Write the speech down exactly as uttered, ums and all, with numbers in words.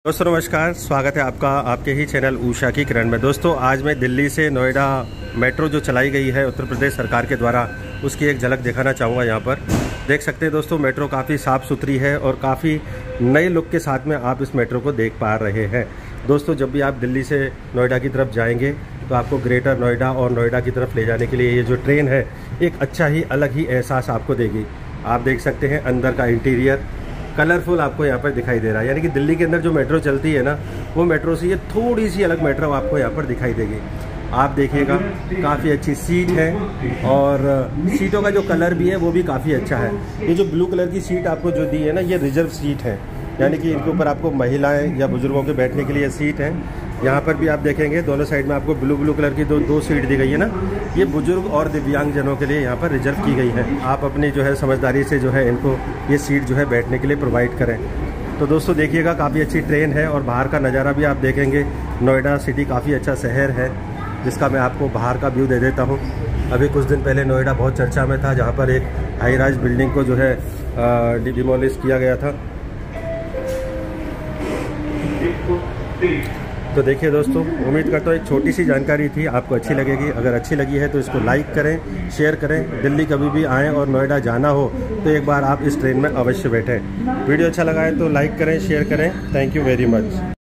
दोस्तों नमस्कार, स्वागत है आपका आपके ही चैनल उषा की किरण में। दोस्तों आज मैं दिल्ली से नोएडा मेट्रो जो चलाई गई है उत्तर प्रदेश सरकार के द्वारा, उसकी एक झलक दिखाना चाहूँगा। यहाँ पर देख सकते हैं दोस्तों, मेट्रो काफ़ी साफ़ सुथरी है और काफ़ी नए लुक के साथ में आप इस मेट्रो को देख पा रहे हैं। दोस्तों जब भी आप दिल्ली से नोएडा की तरफ जाएंगे तो आपको ग्रेटर नोएडा और नोएडा की तरफ ले जाने के लिए ये जो ट्रेन है एक अच्छा ही अलग ही एहसास आपको देगी। आप देख सकते हैं अंदर का इंटीरियर कलरफुल आपको यहाँ पर दिखाई दे रहा है। यानी कि दिल्ली के अंदर जो मेट्रो चलती है ना, वो मेट्रो से ये थोड़ी सी अलग मेट्रो आपको यहाँ पर दिखाई देगी। आप देखिएगा काफ़ी अच्छी सीट है और सीटों का जो कलर भी है वो भी काफ़ी अच्छा है। ये जो ब्लू कलर की सीट आपको जो दी है ना, ये रिजर्व सीट है, यानी कि इनके ऊपर आपको महिलाएं या बुजुर्गों के बैठने के लिए सीट है। यहाँ पर भी आप देखेंगे दोनों साइड में आपको ब्लू ब्लू कलर की दो दो सीट दी गई है ना, ये बुजुर्ग और दिव्यांग जनों के लिए यहाँ पर रिजर्व की गई है। आप अपनी जो है समझदारी से जो है इनको ये सीट जो है बैठने के लिए प्रोवाइड करें। तो दोस्तों देखिएगा काफ़ी अच्छी ट्रेन है और बाहर का नज़ारा भी आप देखेंगे। नोएडा सिटी काफ़ी अच्छा शहर है जिसका मैं आपको बाहर का व्यू दे देता हूँ। अभी कुछ दिन पहले नोएडा बहुत चर्चा में था, जहाँ पर एक हाई राइज बिल्डिंग को जो है डिमोलिश किया गया था। तो देखिए दोस्तों, उम्मीद करता हूँ एक छोटी सी जानकारी थी, आपको अच्छी लगेगी। अगर अच्छी लगी है तो इसको लाइक करें, शेयर करें। दिल्ली कभी भी आएँ और नोएडा जाना हो तो एक बार आप इस ट्रेन में अवश्य बैठें। वीडियो अच्छा लगा है तो लाइक करें, शेयर करें। Thank you very much.